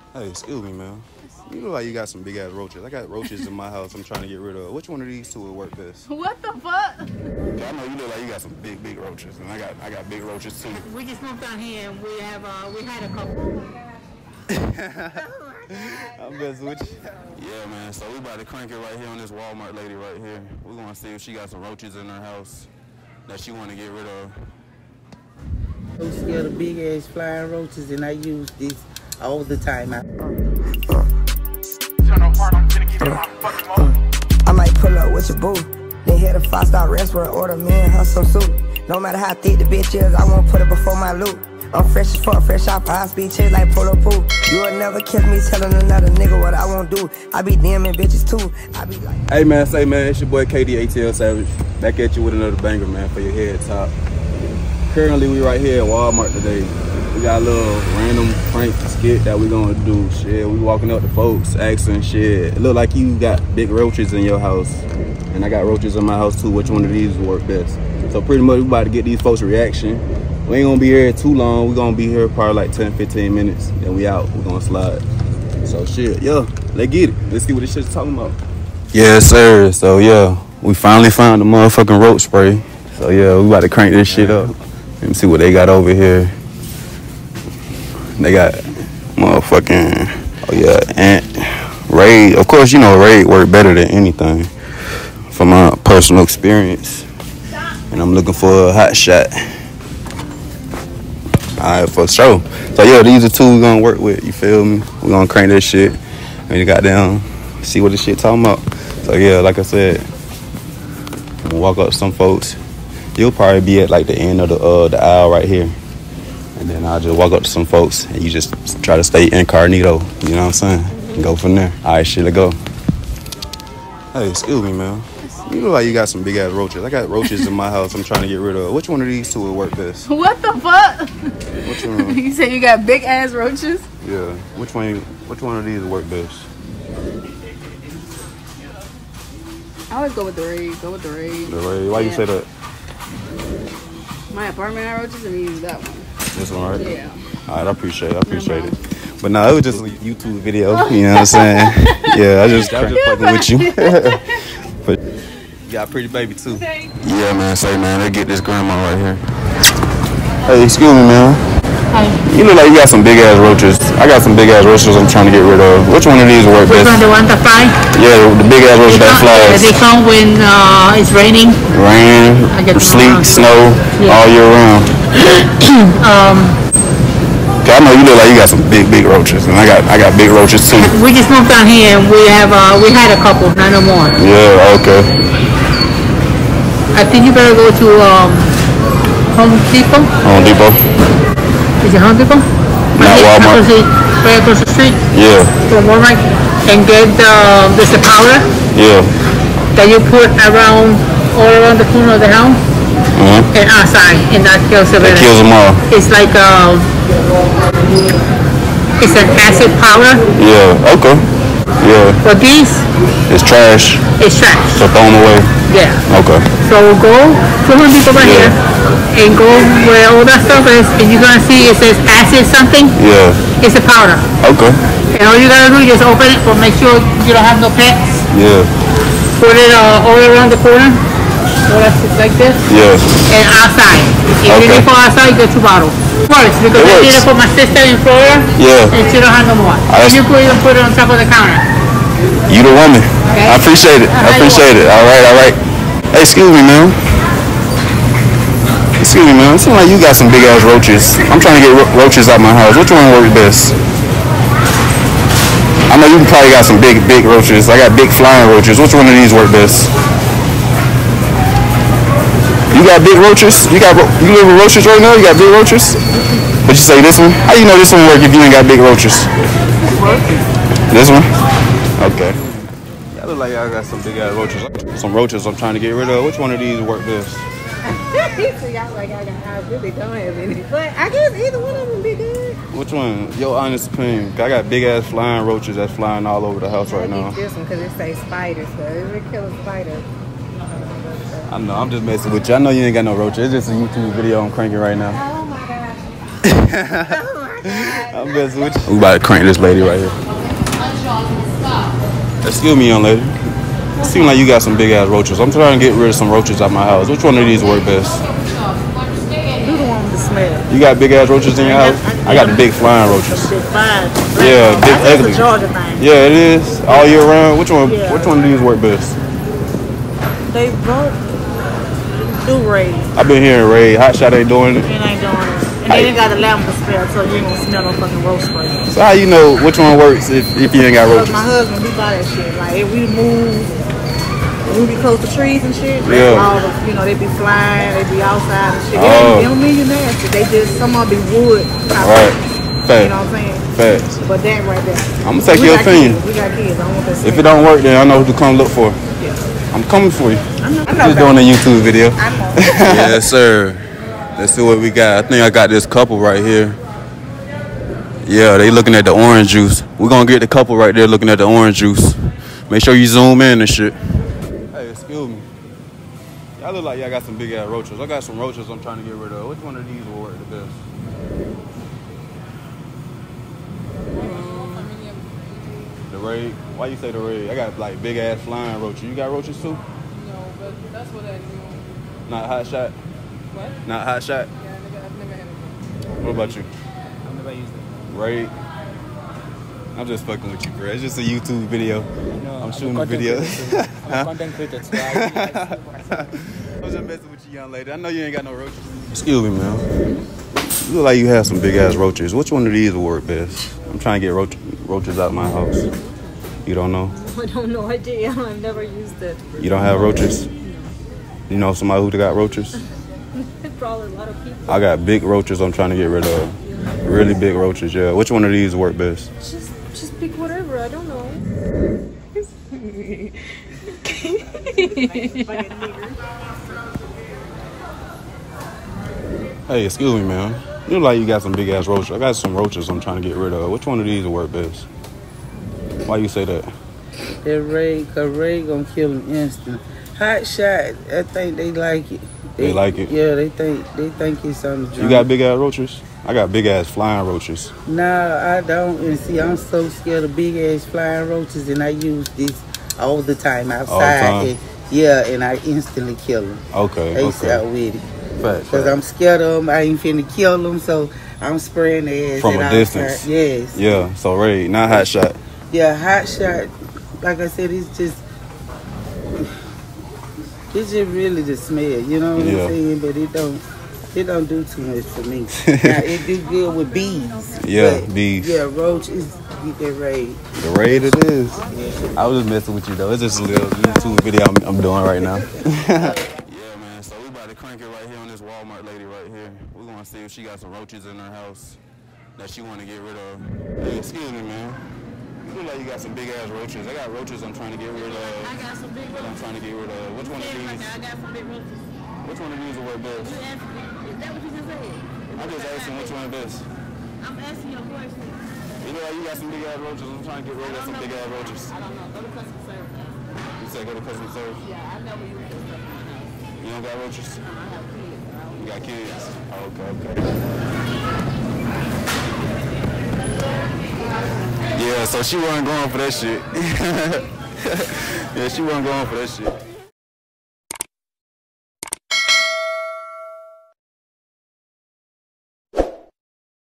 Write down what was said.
Hey, excuse me, man. You look like you got some big ass roaches. I got roaches in my house I'm trying to get rid of. Which one of these two would work best? What the fuck? I know you look like you got some big roaches, and I got big roaches too. We just moved down here and we had a couple. I'm messing with you. Yeah, man. So we about to crank it right here on this Walmart lady right here. We're gonna see if she got some roaches in her house that she want to get rid of. I'm scared of big ass flying roaches, and I use this all the time. I might pull up with your boo, then hit a 5-star restaurant, order me and her some soup. No matter how thick the bitch is, I won't put it before my loot. I'm fresh as fuck, fresh out high speed chase like polo pool. You will never catch me telling another nigga what I won't do. I be DMing bitches too. I be like, hey man, say man, it's your boy KD ATL Savage. Back at you with another banger, man, for your head top. Currently, we right here at Walmart today. We got a little random prank skit that we gonna do. Shit, we walking up to folks, asking shit. It look like you got big roaches in your house, and I got roaches in my house too. Which one of these will work best? So pretty much, we about to get these folks' reaction. We ain't gonna be here too long. We gonna be here probably like 10-15 minutes. Then we out. We gonna slide. So shit, yeah, let's get it. Let's see what this shit's talking about. Yes, sir. So yeah, we finally found the motherfucking roach spray. So yeah, we about to crank this shit up. Let me see what they got over here. They got motherfucking, oh yeah, Ant, Raid. Of course, you know Raid work better than anything from my personal experience. And I'm looking for a hot shot. Alright, for sure. So yeah, these are two we gonna work with, you feel me? We gonna crank this shit. And you got down, see what this shit talking about. So yeah, like I said, I'm gonna walk up to some folks. You'll probably be at like the end of the aisle right here. And then I'll just walk up to some folks and you just try to stay incognito, you know what I'm saying? And go from there. All right, shit, let's go. Hey, excuse me, man. You look like you got some big ass roaches. I got roaches in my house I'm trying to get rid of. Which one of these two would work best? What the fuck? Which one? You said you got big ass roaches? Yeah. Which one of these would work best? I always go with the Raid. Go with the Raid. The Raid. Why you say that? My apartment had roaches and we use that one. This one, right? Yeah. All right, I appreciate it. But no, it was just a YouTube video, you know what I'm saying? Yeah, I was just fucking with you. But you got a pretty baby too. Yeah, man, say man, they get this grandma right here. Hey, excuse me, man. Hi. You look like you got some big ass roaches. I got some big ass roaches I'm trying to get rid of. Which one of these will work best? Which one, the one that fly? Yeah, the big ass roach that flies. They come when it's raining. Rain, sleet, snow, all year round. I know you look like you got some big roaches, and I got big roaches too. We just moved down here and we had a couple, not no more. Yeah, okay. I think you better go to Home Depot. Home Depot. Is it Home Depot? Not Walmart. Right across the street. Yeah. From Walmart, and get there's a powder. Yeah. That you put all around the corner of the house. And outside, and that kills them. It kills them all. It's like it's an acid powder. Yeah. Okay. Yeah. But these, it's trash. It's trash. So throw them away. Yeah. Okay. So go to Home Depot right here, and go where all that stuff is, and you're gonna see it says acid something. Yeah. It's a powder. Okay. And all you gotta do is just open it, but make sure you don't have no pets. Yeah. Put it all around the corner. So that's like this. Yeah. And outside. If you need for outside, get 2 bottles. Works because I did it for my sister in Florida. Yeah. And she don't have no more. And you could even put it on top of the counter. You the woman. Okay. I appreciate it. I appreciate it. All right. Hey, excuse me, man. Excuse me, man. It seems like you got some big ass roaches. I'm trying to get roaches out my house. Which one works best? I know you probably got some big roaches. I got big flying roaches. Which one of these work best? You got big roaches? You live with roaches right now? You got big roaches? But you say this one? How you know this one work if you ain't got big roaches? This one? Okay. Yeah, I look like I got some big ass roaches. Some roaches I'm trying to get rid of. Which one of these work best? So y'all like I really don't have any. But I guess either one of them be good. Which one? Your honest opinion. I got big ass flying roaches that's flying all over the house right now. This one because it says spiders, so it would kill a spider. I know, I'm just messing with you. I know you ain't got no roaches. It's just a YouTube video I'm cranking right now. Oh my gosh. Oh my I'm messing with you. We about to crank this lady right here. Excuse me, young lady. It seems like you got some big ass roaches. I'm trying to get rid of some roaches out my house. Which one of these work best? You the one with the smell. You got big ass roaches in your house? I got the big flying roaches. Big flying. Yeah, big ugly. That's a Georgia thing. Yeah, it is. All year round. Which one? Yeah. Which one of these work best? They both do raid. I've been hearing raid. Hot shot ain't doing it. It ain't doing it. And they ain't got the lavender spell, so you don't smell no fucking roach spray. So how you know which one works if you ain't got roaches? My husband, he buy that shit. Like if we move, when we be close to trees and shit, Yeah. all the, you know, they be flying, they be outside and shit. Oh. They don't mean you nasty. They just, some of them be wood. Right. Fact. You know what I'm saying? Facts. But that right there. I'm gonna take your opinion. We got kids. I don't want that If it don't work, then I know who to come look for. Yeah. I'm coming for you. I'm Just doing a YouTube video. I know. Yes, sir. Let's see what we got. I think I got this couple right here. Yeah, they looking at the orange juice. We're gonna get the couple right there looking at the orange juice. Make sure you zoom in and shit. Hey, excuse me. Y'all look like y'all got some big ass roaches. I got some roaches I'm trying to get rid of. Which one of these will work the best? The raid? Why you say the raid? I got like big ass flying roaches. You got roaches too? No, but that's what I do. Not hot shot? What? Not hot shot? Yeah, nigga, I've never had it. What about you? I've never used it. Raid? I'm just fucking with you, bro. It's just a YouTube video. No, I'm shooting a video. I'm a content creator, so I was just messing with you, young lady. I know you ain't got no roaches. Excuse me, man. You look like you have some big ass roaches. Which one of these will work best? I'm trying to get roaches out of my house. You don't know? I don't know idea. I've never used it. You don't have roaches? You know somebody who got roaches? Probably a lot of people. I got big roaches I'm trying to get rid of. Really big roaches, yeah. Which one of these work best? Just pick whatever. I don't know. Hey, excuse me, man. You look like you got some big ass roaches. I got some roaches I'm trying to get rid of. Which one of these will work best? Why you say that? That raid, cause raid gonna kill them instant. Hot shot, I think they like it. They like it? Yeah, they think it's on the drum. You got big ass roaches? I got big ass flying roaches. No, I don't. And see, I'm so scared of big ass flying roaches, and I use this all the time outside. All the time? And, yeah, and I instantly kill them. Okay, They out with it. Fact. Cause I'm scared of them. I ain't finna kill them, so I'm spraying their ass From a outside. distance? Yes. Yeah, so raid, not hot shot. Yeah, hot shot. Like I said, it's just really the smell. You know what I'm saying? But it don't do too much for me. Now it do good with bees. Yeah, but, bees. Yeah, roach is get that raid. The raid it is. Yeah. I was just messing with you though. It's just a little YouTube video I'm doing right now. Yeah, man. So we about to crank it right here on this Walmart lady right here. We're gonna see if she got some roaches in her house that she want to get rid of. Hey, excuse me, man. You look like you got some big ass roaches. I got roaches I'm trying to get rid of. I got some big roaches. I'm trying to get rid of. Which one of these? I got some big roaches. Which one of these will work best? Is that what you just said? I'm just asking which one best. I'm asking you a question. You look like you got some big ass roaches. I'm trying to get rid of some big ass roaches. I don't know. Go to customer service. You said go to customer service? Yeah, I never use this stuff in my house. You don't got roaches? I have kids. You got kids? Oh, okay. Yeah, so she wasn't going for that shit. Yeah, she wasn't going for that shit.